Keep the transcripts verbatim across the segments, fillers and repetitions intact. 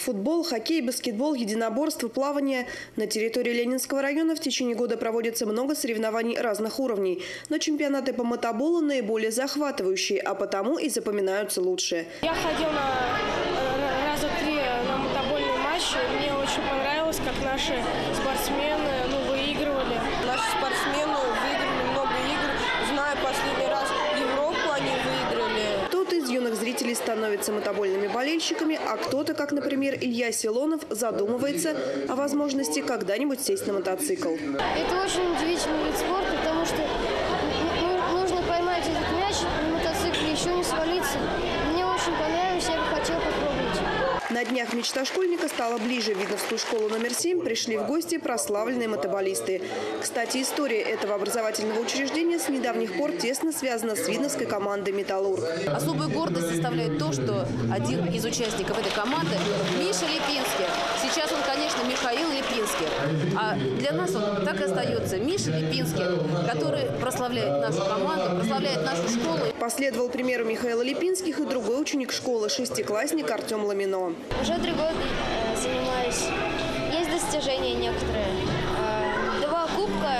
Футбол, хоккей, баскетбол, единоборство, плавание. На территории Ленинского района в течение года проводится много соревнований разных уровней. Но чемпионаты по мотоболу наиболее захватывающие, а потому и запоминаются лучше. Я ходил на раза три на мотобольные матчи. Мне очень понравилось, как наши спортсмены ну, выигрывали. Наши спортсмены выиграли много игр. Знаю, последний раз Европу они выиграли. Кто-то из юных зрителей становится мотобольными болельщиками, а кто-то, как, например, Илья Силонов, задумывается о возможности когда-нибудь сесть на мотоцикл. Это очень удивительный вид спорта, потому что нужно поймать этот мяч на мотоцикле, еще не свалиться. Мне очень понравилось, я бы хотел попробовать. На днях мечта школьника стала ближе. В Видновскую школу номер семь пришли в гости прославленные мотоболисты. Кстати, история этого образовательного учреждения с недавних пор тесно связана с видновской командой «Металлург». Особую гордость составляет то, что один из участников этой команды – Миша Липинский. Сейчас он, конечно, Михаил Липинский. А для нас он так и остается – Миша Липинский, который прославляет нашу команду, прославляет нашу школу. Последовал примеру Михаила Липинских и другой ученик школы – шестиклассник Артем Ламино. Уже три года занимаюсь. Есть достижения некоторые. Два кубка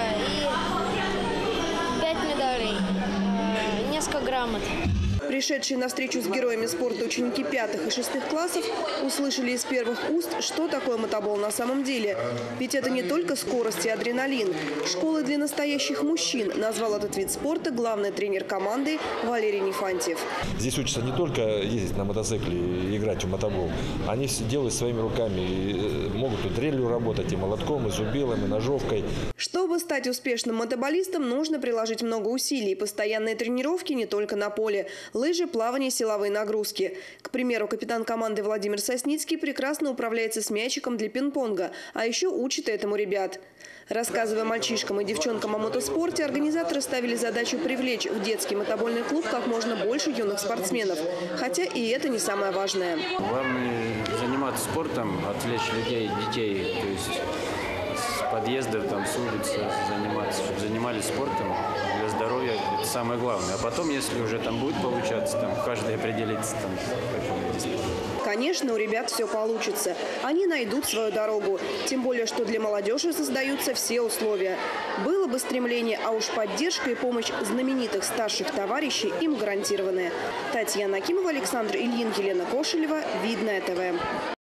и пять медалей. Несколько грамот. Пришедшие на встречу с героями спорта ученики пятых и шестых классов услышали из первых уст, что такое мотобол на самом деле. Ведь это не только скорость и адреналин. Школы для настоящих мужчин назвал этот вид спорта главный тренер команды Валерий Нефантьев. Здесь учатся не только ездить на мотоцикле и играть в мотобол. Они все делают своими руками. И могут и дрелью работать, и молотком, и зубилом, и ножовкой. Чтобы стать успешным мотоболистом, нужно приложить много усилий. Постоянные тренировки не только на поле. Лыжи, плавание, силовые нагрузки. К примеру, капитан команды Владимир Сосницкий прекрасно управляется с мячиком для пинг-понга, а еще учит этому ребят. Рассказывая мальчишкам и девчонкам о мотоспорте, организаторы ставили задачу привлечь в детский мотобольный клуб как можно больше юных спортсменов. Хотя и это не самое важное. Главное заниматься спортом, отвлечь людей, детей, то есть с подъезда, там, с улицы заниматься, чтобы занимались спортом для здоровья. Это самое главное. А потом, если уже там будет получаться, там каждый определится, там, в каком виде спорта. Конечно, у ребят все получится. Они найдут свою дорогу. Тем более, что для молодежи создаются все условия. Было бы стремление, а уж поддержка и помощь знаменитых старших товарищей им гарантированы. Татьяна Акимова, Александр Ильин, Елена Кошелева. Видное ТВ.